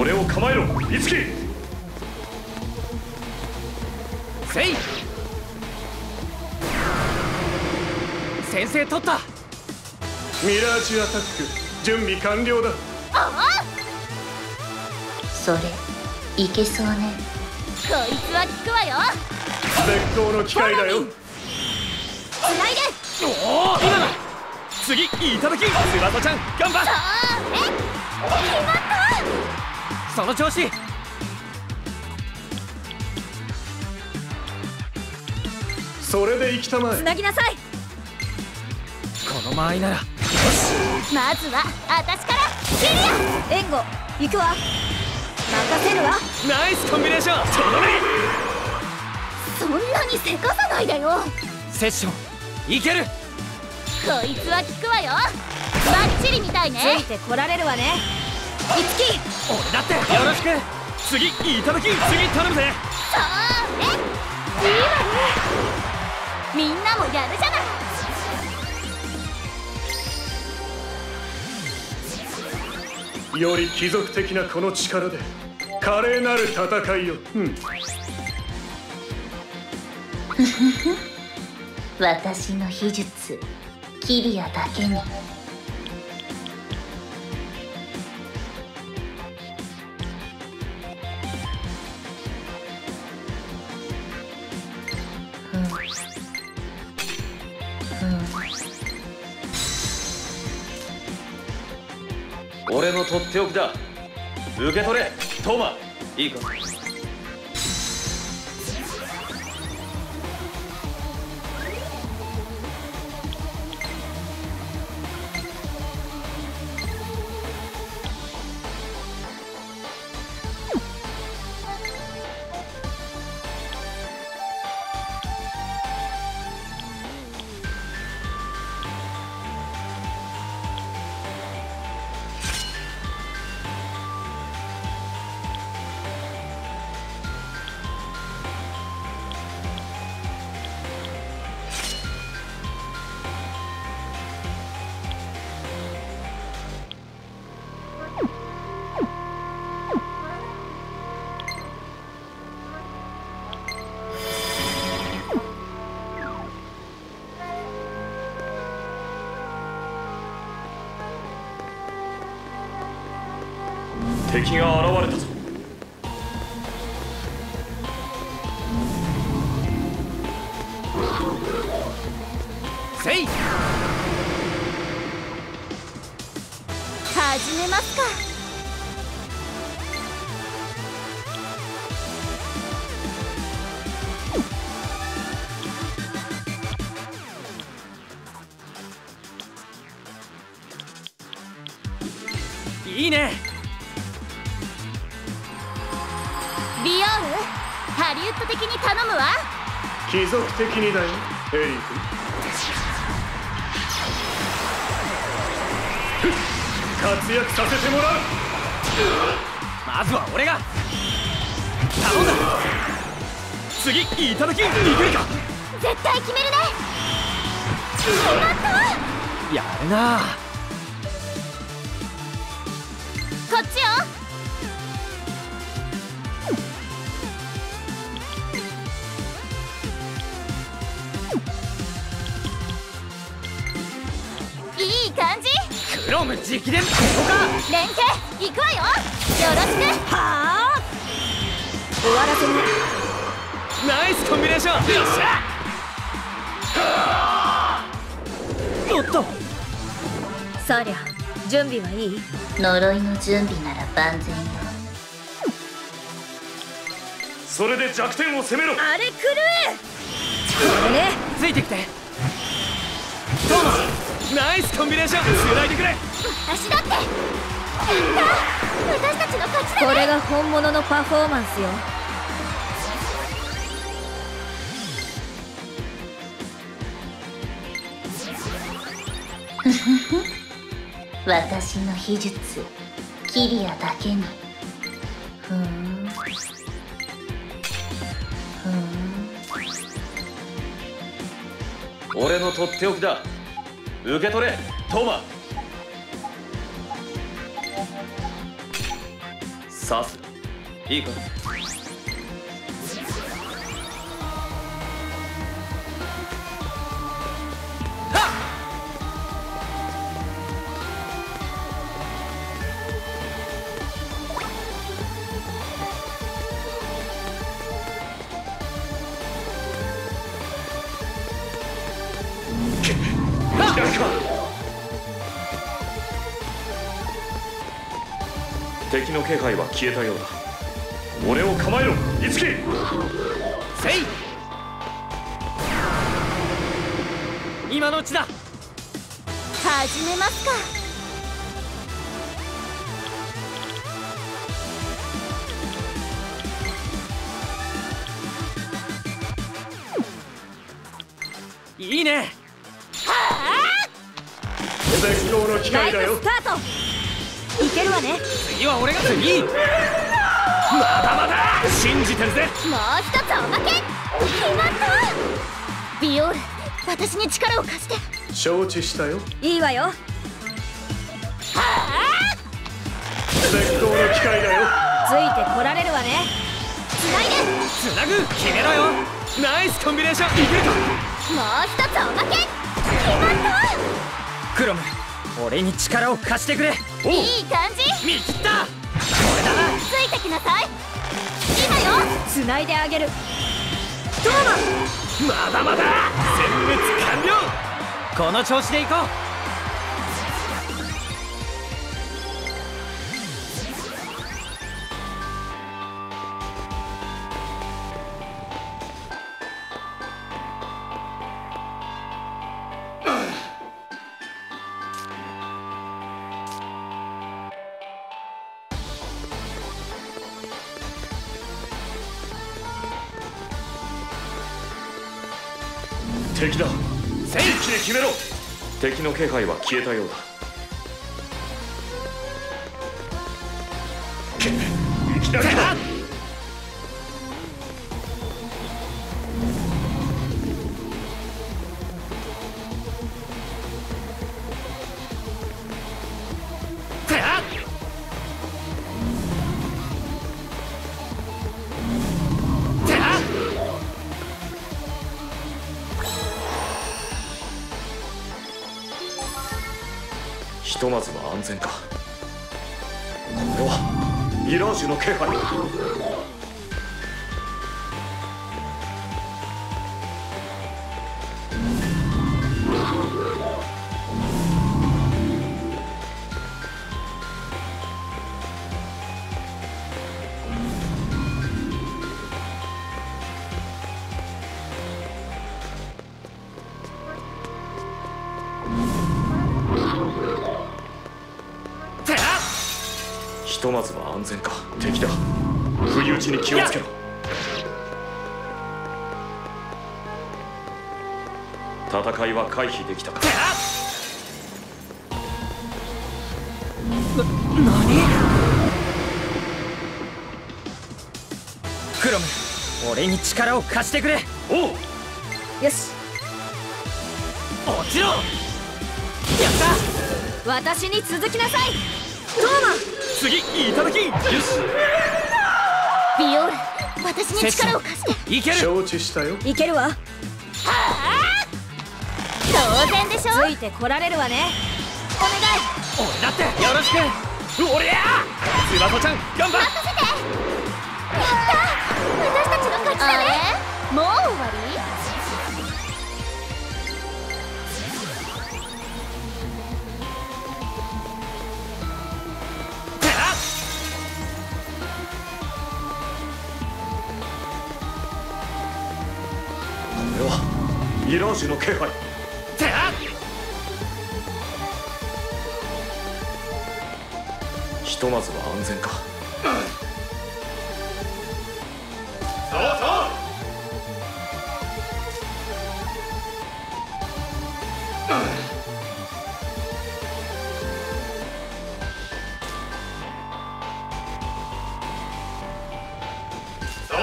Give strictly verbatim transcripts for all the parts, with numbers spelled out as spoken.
俺を構えろいつき。 せい。先制取った。 ミラージュアタック準備完了だ。 ああ、 それいけそうね。 こいつは効くわよ。 絶好の機会だよ。 つないで。 おお、今だ。次いただき。翼ちゃん頑張っ。 え、決まった。 その調子。 それで行きたまえ。 つなぎなさい。 この間合いなら。 まずは私からキリア。援護行くわ。任せるわ。 ナイスコンビネーション。とどめ。 そんなにせかさないでよ。 セッションいける。 こいつは効くわよ。バッチリみたいね。ついてこられるわね。いつき。 俺だってよろしく。次いただき。次頼むぜ。 そうね、いいわね。みんなもやるじゃない。 より貴族的なこの力で華麗なる戦いを。うん。 私の秘術キリアだけに。 俺のとっておきだ。受け取れトーマ。いいか。 敵が現れたぞ。 せい。 始めますか。 いいね。 ビオール、ハリウッド的に頼むわ。 貴族的にだよエリー君。活躍させてもらう。 まずは俺が頼んだ。次いただき。いけるか。 絶対決めるね。決まったわ。 やるな。 こっちよ。いい感じ。 クロム直伝。ここか。 連携いくわよ。よろしく。はあ、終わらせない。 ナイスコンビネーション。よっしゃ。おっと。 そりゃ準備はいい。 呪いの準備なら万全よ。 それで弱点を攻めろ。 あれ狂え。これね。 ついてきて。トーマナイスコンビネーション。つないでくれ。 私だって。やった。私たちの勝ちだね。これが本物のパフォーマンスよ。 ふふふ。私の秘術キリアだけに。ふーんふーん。 俺のとっておきだ。受け取れトーマ。 さすいいか。敵の気配は消えたようだ。俺を構えろ、いつき。せい。 今のうちだ。 始めますか。 いいね。 絶好の機会だよ。 スタート。いけるわね。 次は俺が次。まだまだ信じてるぜ。 もう一つおまけ。決まった。ビオール、私に力を貸して。 承知したよ。 いいわよ。 絶好の機会だよ。 ついてこられるわね。つないで。 つなぐ。決めろよ。ナイスコンビネーション。いけるか。 もう一つおまけ。決まった。 クロム、俺に力を貸してくれ。 いい感じ。 見切った。これだな。 ついてきなさい。今よ。つないであげる。どうも。 まだまだ。殲滅完了。この調子でいこう。 敵だ。 せい。 一気に決めろ。 敵の気配は消えたようだ。 いきなりだ。 ひとまずは安全か。これはミラージュの気配。ひとまずは安全か。敵だ。不意打ちに気をつけろ。戦いは回避できたか。 な、何？クロム、俺に力を貸してくれ。 おう。 よし。 落ちろ。やった。 私に続きなさい。どうも。 次、いただき。よし。 ビオール、私に力を貸して。 いける。 承知したよ。 いけるわ。当然でしょ。ついてこられるわね。お願い。 俺だってよろしく。おりゃあ。つばこちゃん、頑張っ。 任せて。やった。私たちの勝ちだね。もう終わり？ これはミラージュの気配。ひとまずは安全か。 そうそう。そう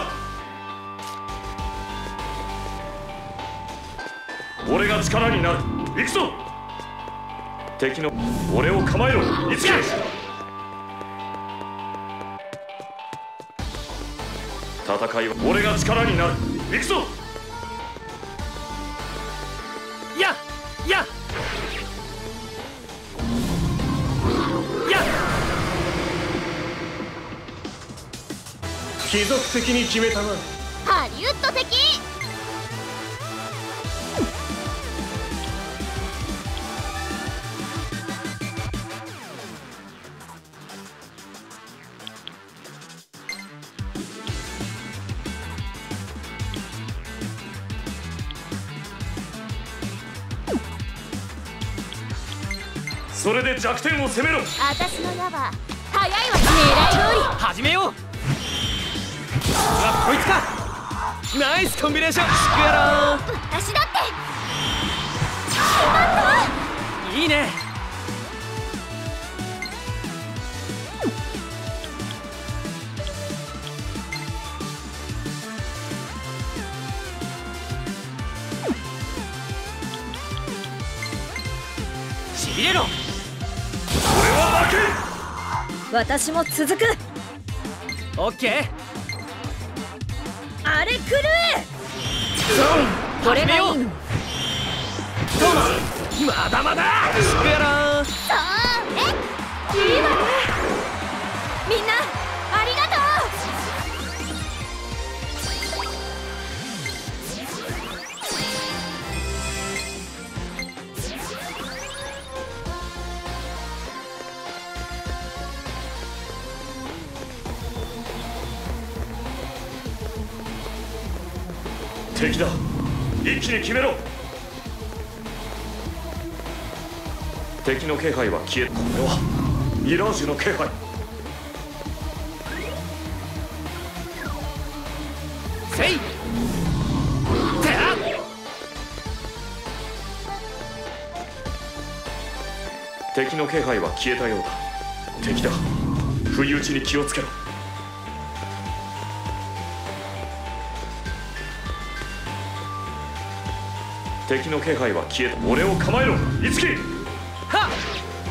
そう。 俺が力になる。行くぞ。敵の俺を構えろ。いつけ。 戦いは俺が力になる。行くぞ。 ややや貴族的に決めたな。 ハリウッド的。 それで弱点を攻めろ。 私の矢は速いわ。狙い通り。 始めよう。うわこいつか。ナイスコンビネーション。シクロ私だって。 ーンいいね。しびれろ。 俺は負けん。 私も続く。 オッケー。 あれ狂え。 これがいいの。 の。 まだまだ。シクローン。 そうえいいわね。みんなありがと敵だ。一気に決めろ。敵の気配は消え、これはミラージュの気配。 せいてら。 敵の気配は消えたようだ。敵だ。不意打ちに気をつけろ。敵の気配は消えた。俺を構えろ、いつき。 はっ。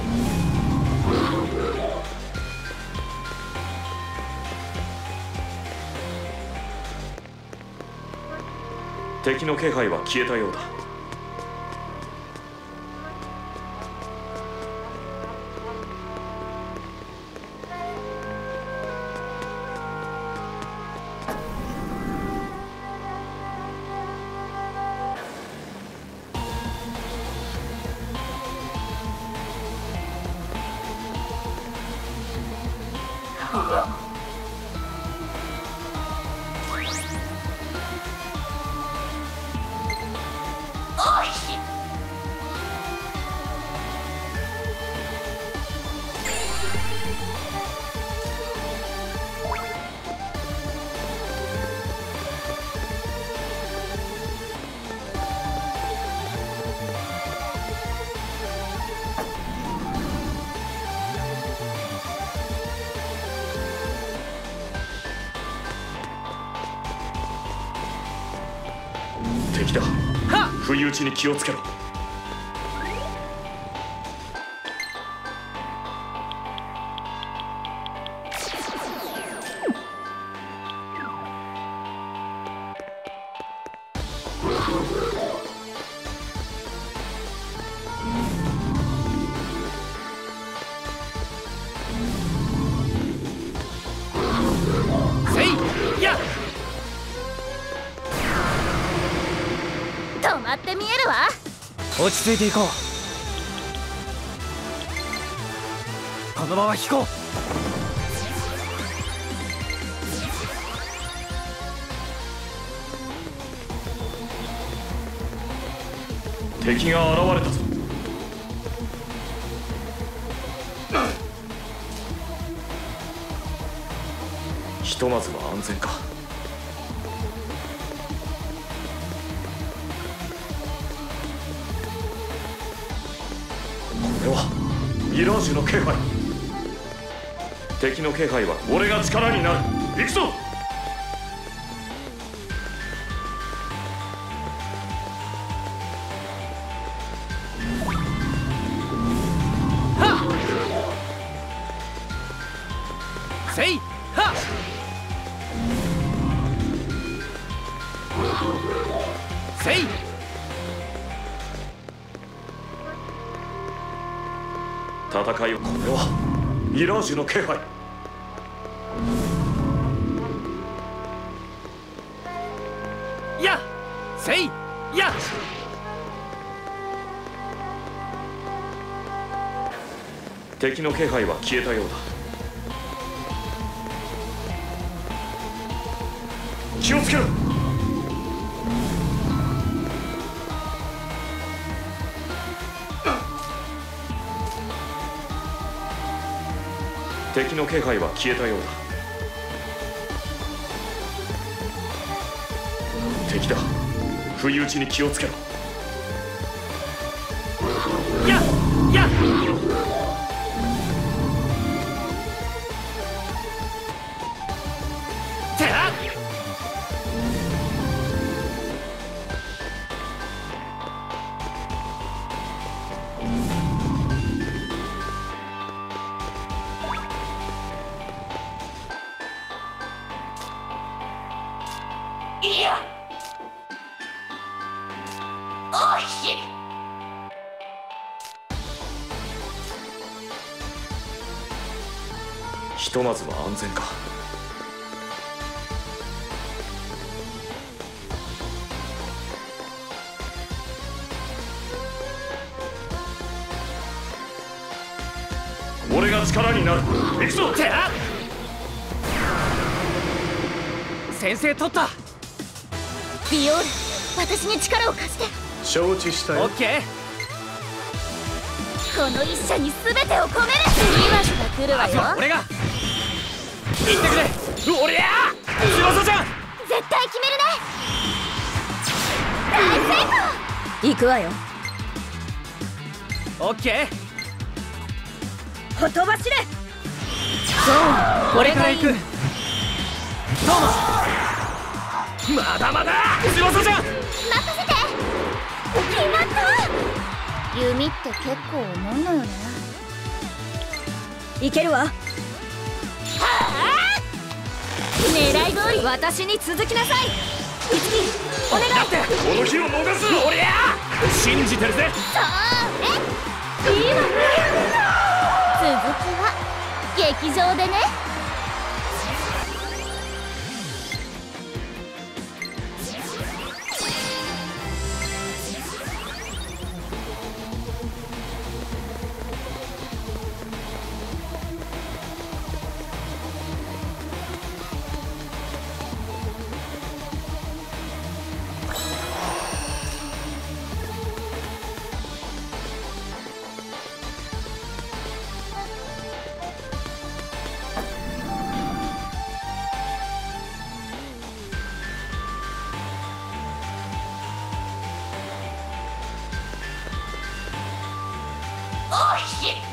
敵の気配は消えたようだ。敵だ。不意打ちに気をつけろ。 せいや。 止まって見えるわ。 落ち着いていこう。このまま引こう。 敵が現れたぞ。ひとまずは安全か。これはミラージュの気配。敵の気配は俺が力になる。行くぞ。 せいはっ。 せい。 戦いを、これはミラージュの気配。 やせいや。 敵の気配は消えたようだ。気をつけろ。敵の気配は消えたようだ。敵だ。不意打ちに気をつけろ。 やや。てら。 いや。おし。 ひとまずは安全か。俺が力になる。行くぞ。 てら。先制取った。 ビオール、私に力を貸して。 承知したよ。 オッケー。 この一射に全てを込める。今しが来るわまずはよ。 俺が行ってくれ。俺や翼じゃん。 絶対決めるね。大成功。行くわよ。 オッケー。 ほとばしれ。 そうこれから行く。トーマスまだまだ翼じゃん。 任せて。決まった。弓って結構重いのよね。いけるわ。はあ、狙い通り。私に続きなさい。いつきお願い。 だってこの日を逃す。 俺や信じてるぜ。 そうね。いいわね。続きは劇場でね。 おし。